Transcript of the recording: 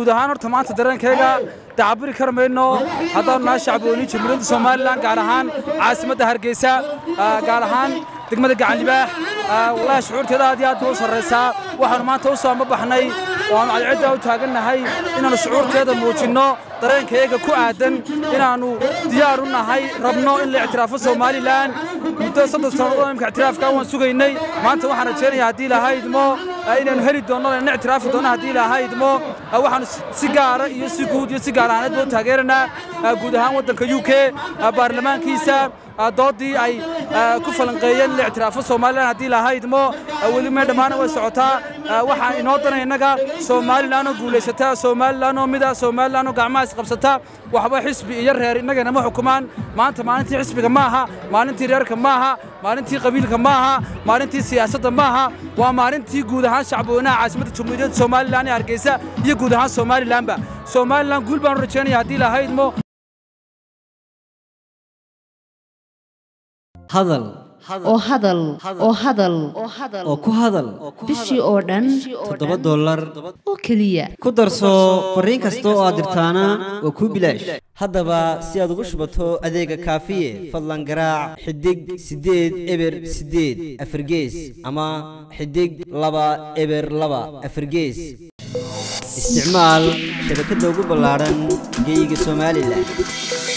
guud ahaan horta maanta dareenkayga dacabiri karmayno haddaan nahay shacabweyne jamhuuriyadda Soomaaliland gaar ahaan caasimadda Hargeysa gaar ahaan degmada Gacan Libaax wallahi shucuurteeda aad iyo aad u sarreysaa waxaan maanta u soo baxnay oo cadceedda u taaganahay inaan shucuurteeda muujino dareenkayga ku aadan inaanu diyaar u nahay rabno in la ictiraafo Soomaaliland muddo 3 sano oo imka ictiraafka waan sugaynay maanta waxaan rajaynayaa haddii Ilaahay idmo inaanu heli doono in ictiraafi doono haddii Ilaahay idmo waxaan si gaar ah iyo si guud iyo si gaar ahaaneed u taageeranaa guud ahaan waddanka UK baarlamaankiisa doodii ay ku falanqeeyeen la ictiraafo Soomaaliland haddii Ilaahay idmo wali ma dhamaan way socotaa waxaan inoo danaynaga Soomaaliland oo guuleysata Soomaaliland oo mid ah Soomaaliland oo gacmaha is qabsata waxba xisbi iyo reer inagana ma xukumaan maanta maalintii xisbiga ma aha maalintii reerka ma aha maalintii qabiilka ma aha maalintii siyaasadda ma aha waa maalintii guud ahaan shacabweynaha caasimadda jamhuuriyadda Soomaaliland ee Hargeysa iyo guud ahaan Soomaalilandba Soomaaliland guul baan rajaynayaa haddii Ilaahay idmo hadal oo ku hadal bishii oo dhan $7 oo kaliya ku darso fariin kasta oo aad dirtaana waa ku bilaash haddaba si aad ugu shubato adeega kaafiye fadlan garaac xidig 8 eber 8 afargees ama xidig 2 eber 2 afargees isticmaal shabakadda ugu ballaaran geyga Soomaaliland